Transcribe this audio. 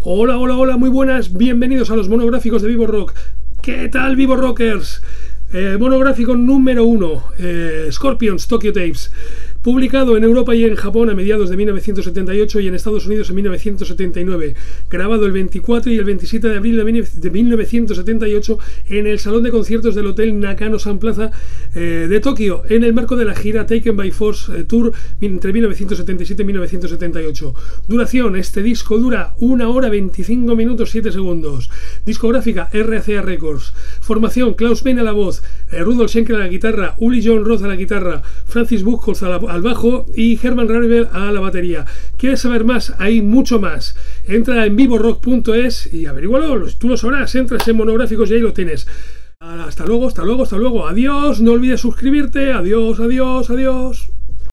Hola, hola, hola, muy buenas, bienvenidos a los monográficos de Vivo Rock. ¿Qué tal, Vivo Rockers? Monográfico número 1, Scorpions Tokyo Tapes, publicado en Europa y en Japón a mediados de 1978 y en Estados Unidos en 1979, grabado el 24 y el 27 de abril de 1978 en el salón de conciertos del Hotel Nakano-San Plaza de Tokio, en el marco de la gira Taken by Force Tour entre 1977 y 1978. Duración: este disco dura 1 hora 25 minutos 7 segundos. Discográfica: RCA Records. Formación: Klaus Meine a la voz, Rudolf Schenker a la guitarra, Uli John Roth a la guitarra, Francis Buchholz al bajo y Hermann Rarebel a la batería. ¿Quieres saber más? Hay mucho más. Entra en vivorock.es y averígualo, tú lo sabrás. Entras en monográficos y ahí lo tienes. Hasta luego, hasta luego, hasta luego. Adiós, no olvides suscribirte. Adiós, adiós, adiós.